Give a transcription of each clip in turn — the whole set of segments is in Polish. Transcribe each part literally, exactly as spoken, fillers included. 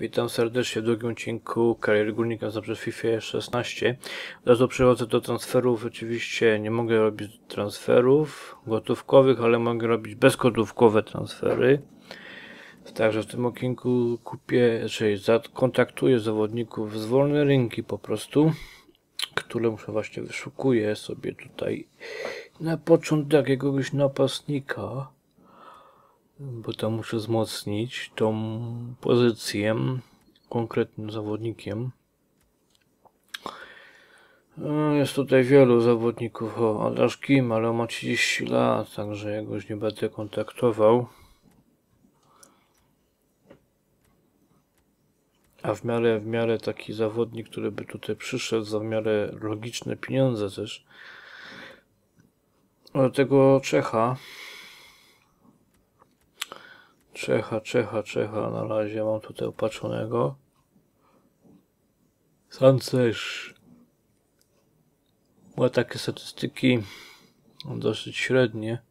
Witam serdecznie w drugim odcinku Kariery Górnika zawsze w FIFA szesnaście. Od razu przechodzę do transferów. Oczywiście nie mogę robić transferów gotówkowych, ale mogę robić bezgotówkowe transfery. Także w tym odcinku kupię, czyli zakontaktuję zawodników z wolnej rynki po prostu, które muszę właśnie wyszukuję sobie tutaj na początek jakiegoś napastnika, bo tam muszę wzmocnić tą pozycję konkretnym zawodnikiem. Jest tutaj wielu zawodników. O, Adasz Kim, ale on ma trzydzieści lat, także ja go już nie będę kontaktował. A w miarę, w miarę taki zawodnik, który by tutaj przyszedł za w miarę logiczne pieniądze też. Do tego Czecha. Czecha, Czecha, Czecha na razie mam tutaj opatrzonego. Sanchez ma takie statystyki dosyć średnie.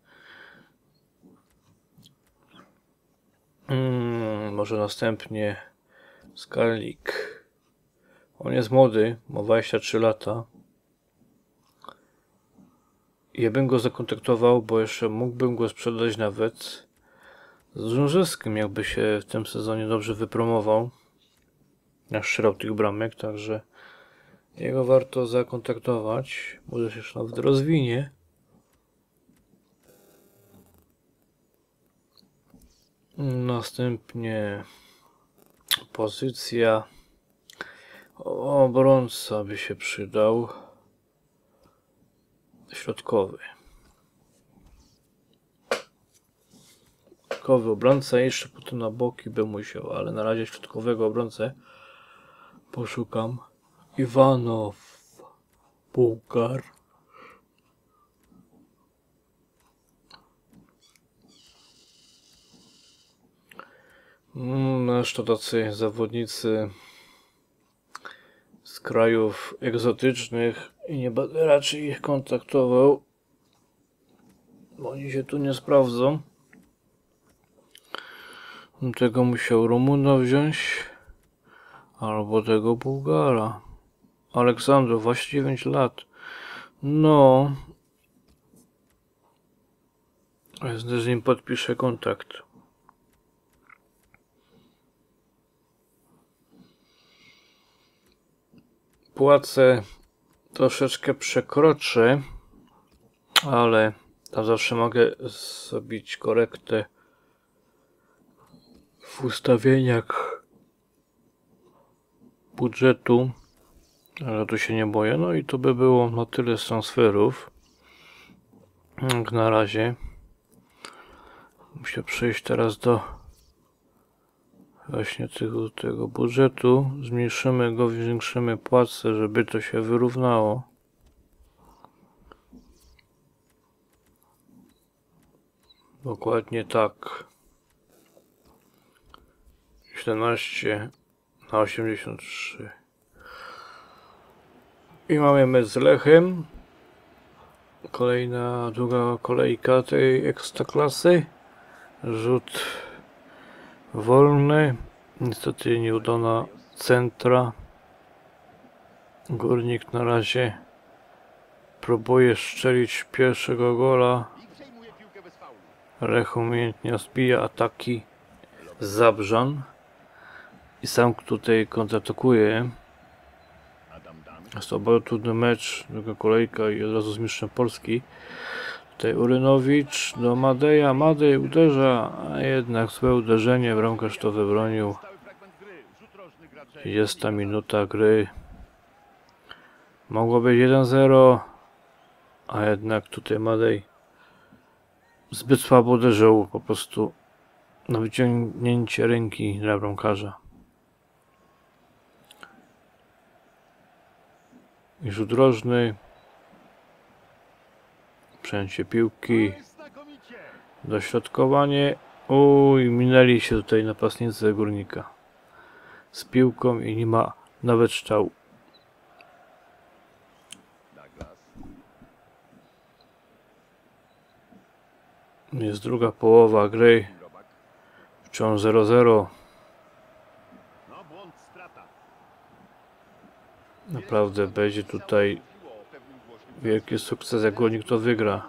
Hmm, może następnie Skarlik. On jest młody, ma dwadzieścia trzy lata. Ja bym go zakontaktował, bo jeszcze mógłbym go sprzedać nawet z Drążewskim, jakby się w tym sezonie dobrze wypromował. Naszczerał tych bramek, także jego warto zakontaktować. Może się jeszcze nawet rozwinie. Następnie pozycja obrońca by się przydał. Środkowy. Środkowy obrońca, jeszcze potem na boki bym musiał, ale na razie środkowego obrońcę poszukam. Iwanow, Bułgar. No, jeszcze tacy zawodnicy z krajów egzotycznych i nie będę raczej ich kontaktował, bo oni się tu nie sprawdzą. Tego musiał Rumuna wziąć albo tego Bułgara. Aleksandrow, właśnie dziewięć lat. No, z nim podpiszę kontrakt. Płacę troszeczkę przekroczę, ale tam zawsze mogę zrobić korektę w ustawieniach budżetu, ale tu się nie boję. No i to by było na tyle z transferów jak na razie. Muszę przejść teraz do właśnie tego, tego budżetu. Zmniejszymy go, zwiększymy płacę, żeby to się wyrównało. Dokładnie tak. siedemnaście na osiemdziesiąt trzy. I mamy mecz z Lechem. Kolejna, druga kolejka tej ekstraklasy. Rzut wolny. Niestety nieudana centra. Górnik na razie próbuje strzelić pierwszego gola. Lech umiejętnie zbija ataki Zabrzan. I sam tutaj kontratakuje. Jest to bardzo trudny mecz, druga kolejka i od razu z mistrzem Polski. Tutaj Urynowicz do Madeja, Madej uderza, a jednak złe uderzenie, bramkarz to wybronił. trzydziesta minuta gry. Mogło być jeden zero, a jednak tutaj Madej zbyt słabo uderzył, po prostu na wyciągnięcie ręki dla bramkarza. I rzut rożny. Przejęcie piłki. Dośrodkowanie. Uj, minęli się tutaj napastnicy Górnika z piłką i nie ma nawet strzału. Jest druga połowa gry. Wciąż zero zero. naprawdę będzie tutaj wielki sukces, jak Górnik to wygra.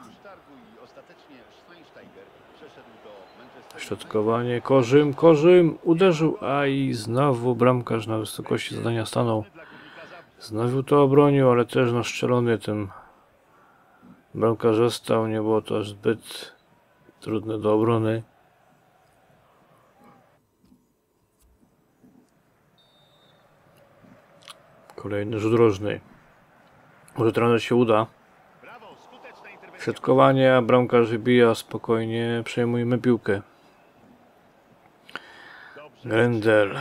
Środkowanie, Korzym, Korzym uderzył, a i znowu bramkarz na wysokości zadania stanął. Znowu to obronił, ale też naszczelony ten bramkarz został, nie było to aż zbyt trudne do obrony. Kolejny rzut rożny. Może trener się uda. Środkowanie, a bramkarz wybija spokojnie. Przejmujemy piłkę. Grendel.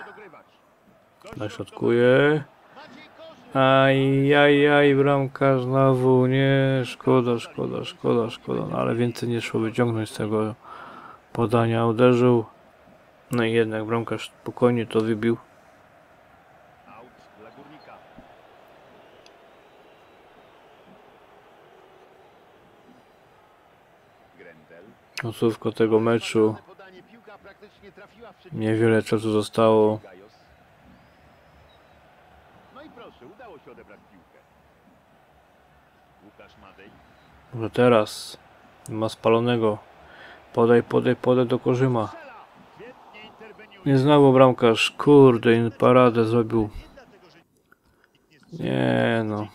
Naśrodkuje. Ajajaj, bramkarz znowu. Nie, szkoda, szkoda, szkoda, szkoda. No ale więcej nie szło wyciągnąć z tego podania. Uderzył. No i jednak bramkarz spokojnie to wybił. Końcówka tego meczu. Niewiele czasu zostało. Może teraz nie ma spalonego. Podaj, podaj, podaj do Korzyma. Nie znowu bramkarz. Kurde, paradę zrobił. Nie no.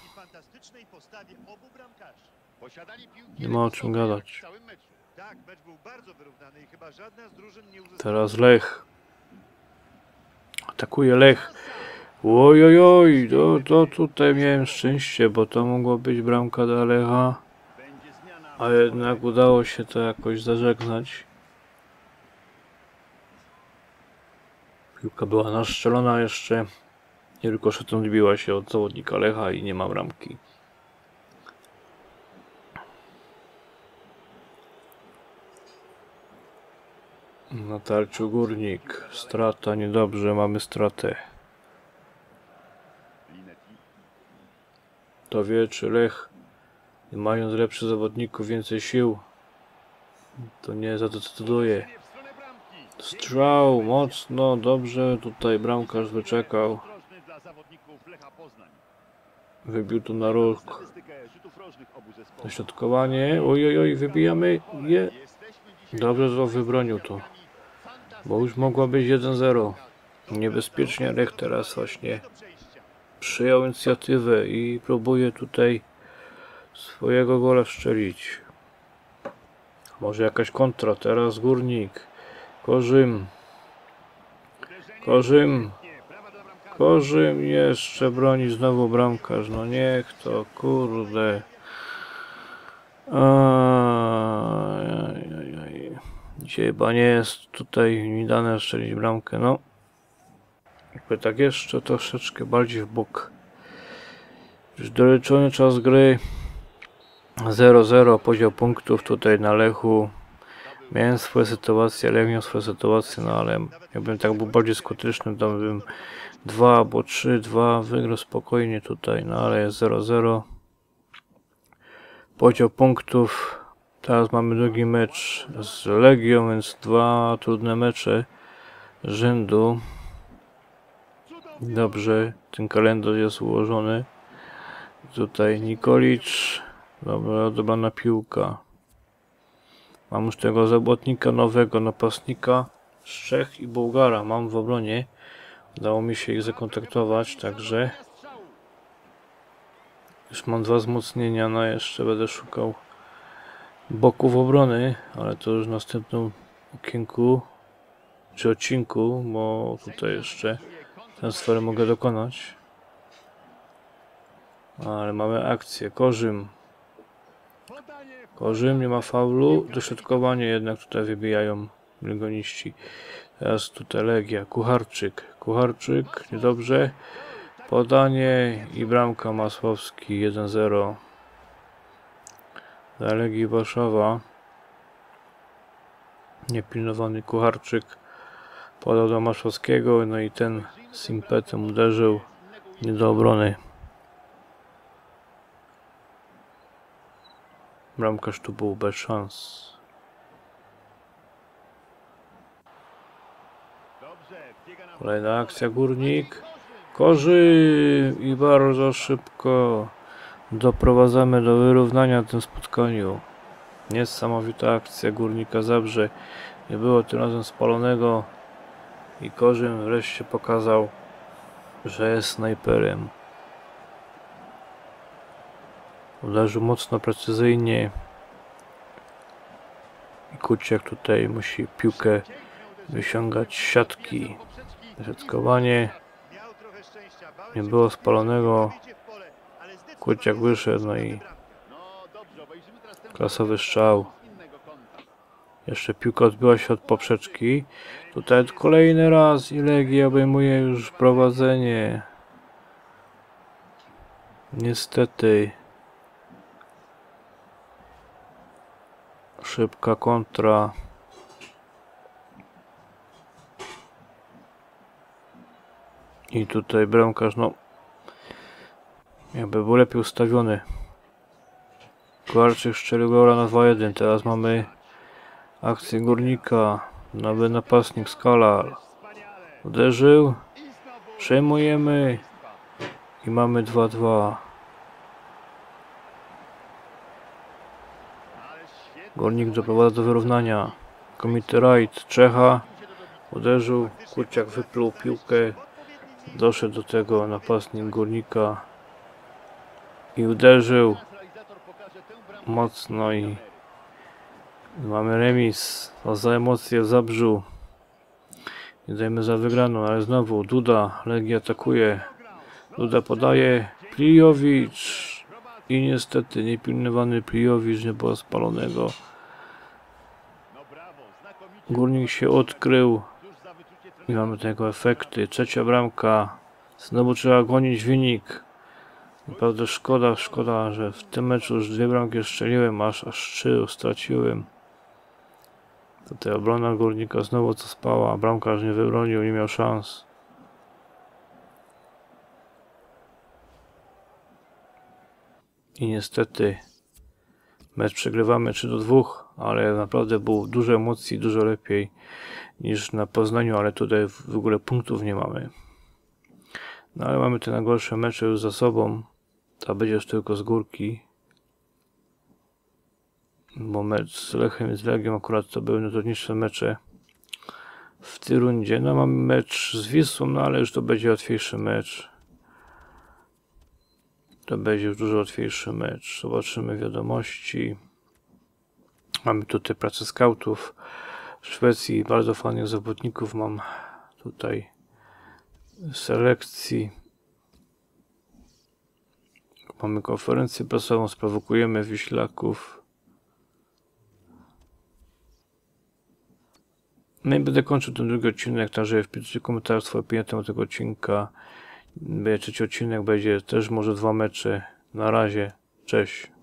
Nie ma o czym gadać. Teraz Lech. Atakuje Lech. Ojojoj, to, to tutaj miałem szczęście, bo to mogło być bramka dla Lecha. A jednak udało się to jakoś zażegnać. Piłka była naszczelona jeszcze. Nie tylko szetem odbiła się od zawodnika Lecha i nie ma bramki. Na tarciu Górnik. Strata, niedobrze, mamy stratę. To wie, czy Lech, mając lepszych zawodników, więcej sił, to nie zadecyduje. Strzał, mocno, dobrze, tutaj bramkarz wyczekał. Wybił tu na róg. Dośrodkowanie, ojoj, oj, wybijamy je. Dobrze, że wybronił to, bo już mogła być jeden zero. Niebezpiecznie Lech teraz właśnie przyjął inicjatywę i próbuje tutaj swojego gola strzelić. Może jakaś kontra, teraz Górnik. Korzym. Korzym. Korzym jeszcze broni znowu bramkarz. No niech to, kurde. Ajajaj. Dzisiaj chyba nie jest tutaj mi dane strzelić bramkę. No. Jakby tak jeszcze troszeczkę bardziej w bok. Już doliczony czas gry. zero zero, podział punktów tutaj na Lechu. Miałem swoje sytuacje, Lech miał swoje sytuacje, no ale jakbym tak był bardziej skuteczny, to bym dwa albo trzy dwa wygrał spokojnie tutaj, no ale jest zero zero. Podział punktów. Teraz mamy drugi mecz z Legią, więc dwa trudne mecze rzędu. Dobrze, ten kalendarz jest ułożony. Tutaj Nikolicz. Dobra, odebrana piłka. Mam już tego zawodnika nowego, napastnika z Czech i Bułgara. Mam w obronie. Udało mi się ich zakontaktować, także już mam dwa wzmocnienia, no jeszcze będę szukał boków obrony, ale to już w następnym okienku czy odcinku, bo tutaj jeszcze transfery mogę dokonać. Ale mamy akcję. Korzym. Korzym, nie ma faulu. Dośrodkowanie jednak tutaj wybijają legoniści. Teraz tutaj Legia. Kucharczyk. Kucharczyk, niedobrze. Podanie i bramka Masłowski jeden zero. Dla Legii Warszawa. Niepilnowany Kucharczyk podał do Masłowskiego, no i ten z impetem uderzył nie do obrony. Bramkarz tu był bez szans. Kolejna akcja, Górnik. Korzy i bardzo szybko doprowadzamy do wyrównania w tym spotkaniu. Niesamowita akcja Górnika Zabrze. Nie było tym razem spalonego i Korzym wreszcie pokazał, że jest snajperem. Uderzył mocno, precyzyjnie i Kuciak tutaj musi piłkę wyciągać z siatki. Siatkowanie. Nie było spalonego. Kuciak wyszedł, no i klasowy strzał. Jeszcze piłka odbiła się od poprzeczki. Tutaj kolejny raz i Legia obejmuje już prowadzenie. Niestety. Szybka kontra. I tutaj bramkarz, no jakby był lepiej ustawiony. Kowalczyk strzelił gola na dwa jeden. Teraz mamy akcję Górnika. Nowy napastnik Skalar. Uderzył. Przejmujemy. I mamy dwa dwa. Górnik doprowadza do wyrównania. Komity Wright, Czecha. Uderzył. Kuciak wypluł piłkę. Doszedł do tego napastnik Górnika. I uderzył. Mocno i mamy remis. O za emocje w Zabrzu. Nie dajmy za wygraną, ale znowu Duda. Legia atakuje. Duda podaje. Plijowicz. I niestety niepilnowany Plijowicz, nie było spalonego. Górnik się odkrył. I mamy tego efekty. Trzecia bramka. Znowu trzeba gonić wynik. Naprawdę szkoda, szkoda, że w tym meczu już dwie bramki strzeliłem, aż aż trzy straciłem. Tutaj obrona Górnika znowu co spała, bramkarz nie wybronił, nie miał szans. I niestety mecz przegrywamy trzy do dwóch, ale naprawdę było dużo emocji, dużo lepiej niż na Poznaniu, ale tutaj w ogóle punktów nie mamy. No ale mamy te najgorsze mecze już za sobą. Ta będzie już tylko z górki. Bo mecz z Lechem i z Legią akurat to były najtrudniejsze mecze w tej rundzie. No mamy mecz z Wisłą, no ale już to będzie łatwiejszy mecz. To będzie już dużo łatwiejszy mecz. Zobaczymy wiadomości. Mamy tutaj pracę skautów w Szwecji. Bardzo fajnych zawodników mam tutaj w selekcji. Mamy konferencję prasową, sprowokujemy Wiślaków. No i będę kończył ten drugi odcinek, także wpiszcie komentarz swoje opinie na temat tego odcinka. Będzie trzeci odcinek, będzie też może dwa mecze. Na razie, cześć.